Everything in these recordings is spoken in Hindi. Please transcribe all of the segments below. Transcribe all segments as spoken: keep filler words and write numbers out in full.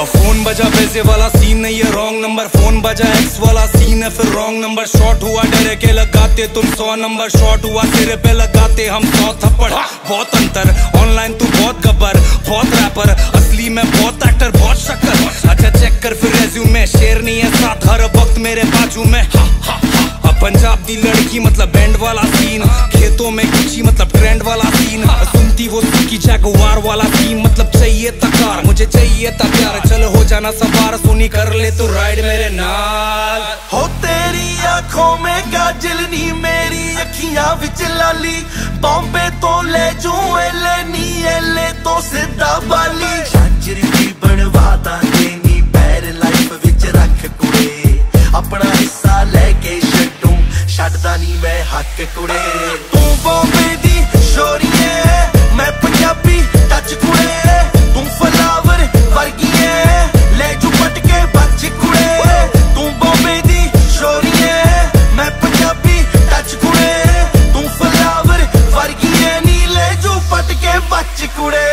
फोन बजा पैसे वाला सीन नहीं है, रॉन्ग नंबर। फोन बजा एक्स वाला सीन है, फिर रॉन्ग नंबर। शॉर्ट हुआ डरे के लगाते तुम सौ नंबर, शॉर्ट हुआ सिरे पे लगाते हम सौ थप्पड़। बहुत अंतर, ऑनलाइन तू बहुत गब्बर, बहुत रैपर, असली में बहुत एक्टर, बहुत शक्कर। अच्छा चेक कर फिर रेज्यूमे, शेर नहीं है साथ हर वक्त मेरे बाजू में। पंजाब दी लड़की मतलब बैंड वाला सीन, खेतों में किसी मतलब ट्रेंड वाला सीन। सुनती वो सुखी जैगवार वाला सीन, मतलब चाहिए तकार मुझे चाहिए था प्यार। चल हो जाना सवार, सुनी कर ले तू राइड मेरे नाल। हो तेरी आंखों में काजल नी, मेरी अखियां विच लाली। बॉम्बे तो ले जू एले नी, एले तो सीधा बाली। झांझर भी बनवा दांगे नी, पैर लाइफ विच रख कुड़े। अपना हिस्सा लेके छड्डू, छड्डदा नी मैं हक कुड़े। तू बॉम्बे दी शोरीए, मैं पंजाबी टच कुड़े। तू फ्लावर वर्गी है, ले जू पटके बच कुड़े। तू बॉम्बे दी शोरीए, मैं पंजाबी टच कुड़े। तू फ्लावर वर्गी है नी, ले जू पटके बच कुड़े।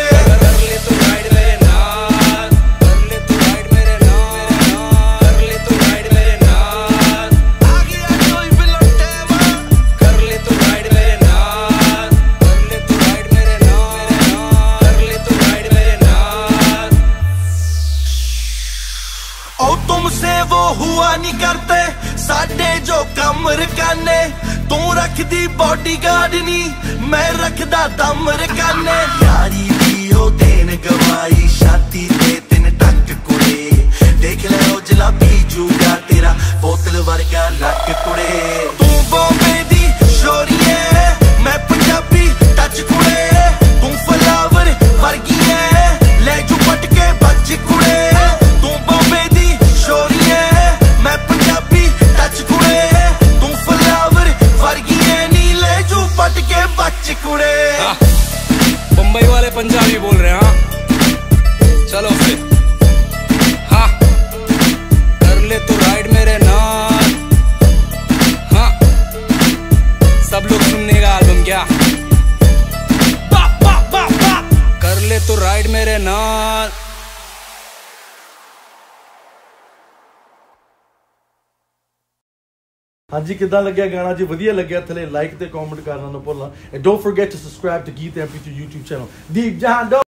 तुमसे वो हुआ नहीं करते साडे जो कम रकाने। तू रखदी बॉडी गार्ड नी, मैं रखदा दम रकाने। यारी दी ओ देन गवाई, शादी ते तीन टक कुड़े। देख ले ओ जला पीजूगा तेरा, बोतल वर्गा लक कुड़े। तू बॉम्बे दी शोरीए, मैं पंजाबी टच कुड़े। तू फ्लावर वर्गी है, ले जू पटके बच कुड़े। तू बॉम्बे दी शोरीए, मैं पंजाबी टच कुड़े। तू फ्लावर वर्गी है नी, ले जू पटके बच कुड़े। मुंबई वाले पंजाबी बोल रहे हैं हाँ, चलो फिर हाँ कर ले तो राइड मेरे नाल। हाँ सब लोग सुनने का एल्बम क्या, बा, बा, बा, बा। कर ले तो राइड मेरे नाल। हाँ जी, किद्दां लग्या गाना जी? वधिया लग्या थले लाइक ते कमेंट करना ना भुलना। And don't forget to subscribe to Geet M P to YouTube channel Deep जहां।